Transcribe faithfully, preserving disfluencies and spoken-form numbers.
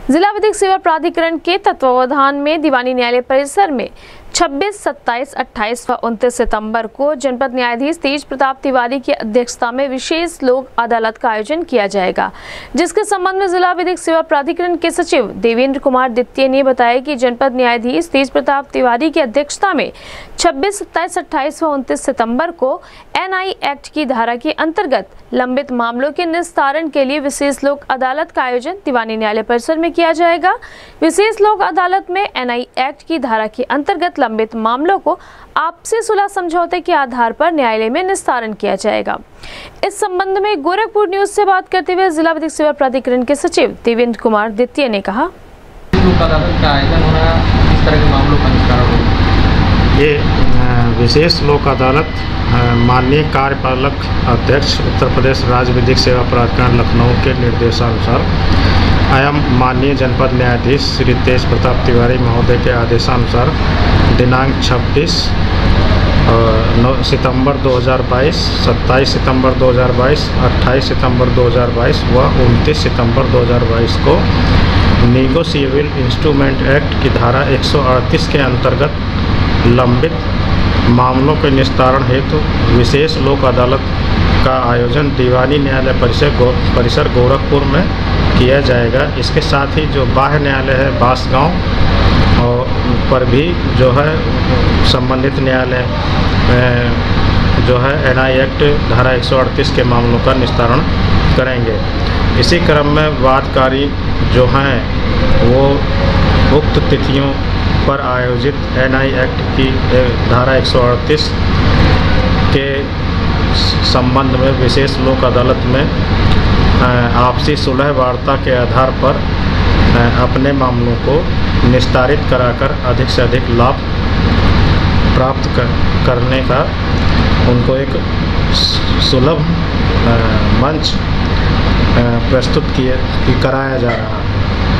जिला विधिक सेवा प्राधिकरण के तत्वावधान में दीवानी न्यायालय परिसर में छब्बीस, सत्ताईस, अट्ठाईस व उनतीस सितंबर को जनपद न्यायाधीश तेज प्रताप तिवारी की अध्यक्षता में विशेष लोक अदालत का आयोजन किया जाएगा, जिसके संबंध में जिला विधिक सेवा प्राधिकरण के सचिव देवेंद्र कुमार द्वितीय ने बताया कि जनपद न्यायाधीश तेज प्रताप तिवारी की अध्यक्षता में छब्बीस, सत्ताईस, अट्ठाईस व उनतीस सितंबर को एन आई एक्ट की धारा के अंतर्गत लंबित मामलों के निस्तारण के लिए विशेष लोक अदालत का आयोजन दीवानी न्यायालय परिसर में किया जाएगा। विशेष लोक अदालत में एन आई एक्ट की धारा के अंतर्गत लंबित मामलों को आपसी सुलह समझौते के आधार पर न्यायालय में निस्तारण किया जाएगा। इस संबंध में गोरखपुर न्यूज से बात करते हुए जिला विधिक सेवा प्राधिकरण के सचिव देवेंद्र कुमार द्वितीय ने कहा, लोक अदालत का आयोजन हो रहा है, इस तरह के मामलों का निस्तारण होगा। ये विशेष लोक अदालत माननीय कार्यपालक अध्यक्ष उत्तर प्रदेश राज्य विधिक सेवा प्राधिकरण लखनऊ के निर्देशानुसार एवं माननीय जनपद न्यायाधीश श्री तेज प्रताप तिवारी महोदय के आदेशानुसार दिनांक छब्बीस सितंबर दो हज़ार बाईस, सत्ताईस सितंबर दो हज़ार बाईस, अट्ठाईस सितंबर दो हज़ार बाईस व उनतीस सितंबर दो हज़ार बाईस को नेगोशिएबल इंस्ट्रूमेंट एक्ट की धारा एक सौ अड़तीस के अंतर्गत लंबित मामलों के निस्तारण हेतु विशेष लोक अदालत का आयोजन दीवानी न्यायालय परिसर गो परिसर गोरखपुर में किया जाएगा। इसके साथ ही जो बाह्य न्यायालय है बांसगांव और पर भी जो है संबंधित न्यायालय जो है एन आई एक्ट धारा एक सौ अड़तीस के मामलों का निस्तारण करेंगे। इसी क्रम में वादकारी जो हैं वो उक्त तिथियों पर आयोजित एन आई एक्ट की धारा एक सौ अड़तीस के संबंध में विशेष लोक अदालत में आपसी सुलह वार्ता के आधार पर अपने मामलों को निस्तारित कराकर अधिक से अधिक लाभ प्राप्त कर, करने का उनको एक सुलभ मंच प्रस्तुत किए कराया जा रहा है।